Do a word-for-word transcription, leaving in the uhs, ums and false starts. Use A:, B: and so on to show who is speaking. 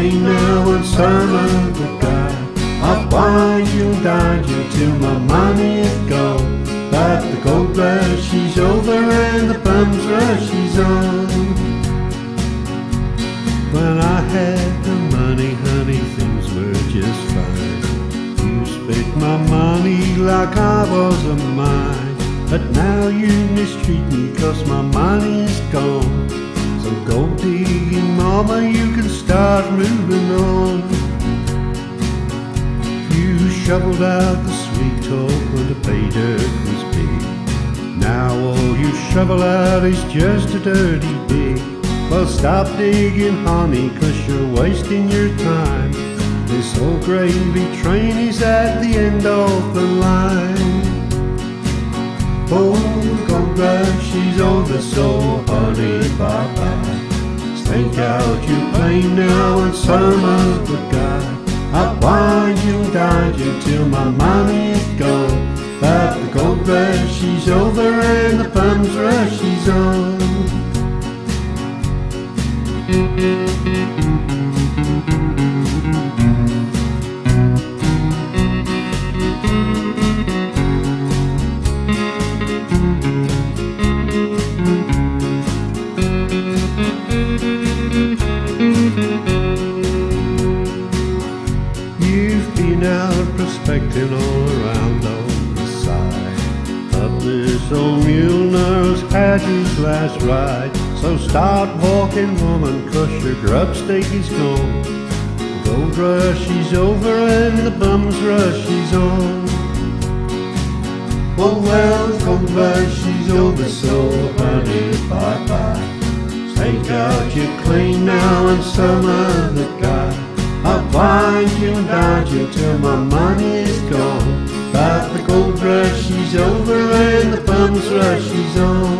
A: clean now and some other guy. I'll wind you and dine you till my money is gone. But the gold rush is over and the bum's rush is on. When I had the money, honey, things were just fine. You spent my money like I wasn't mine. But now you mistreat me cause my money is gone. So go digging, mama, you can start moving on. You shoveled out the sweet talk when the pay dirt was big. Now all you shovel out is just a dirty dig. Well, stop digging, honey, cause you're wasting your time. This old gravy train is at the end of the line. Oh, the gold rush is over, so honey, bye-bye. Stake out your claim now and some other guy. I'll wind you and dine you till my money is gone. But the gold rush is over and the bum's rush is on. You've been out prospecting all around on the side. Up this old mule nurse had his last ride. So start walking, woman, cause your grub stake is gone. The gold rush is over and the bum's rush is on. Oh well, the gold rush is over, so honey, bye-bye. Stake out your claim now and some other guy. I'll wind you and dine you till my money is gone. But the gold rush is over and the bum's rush is on.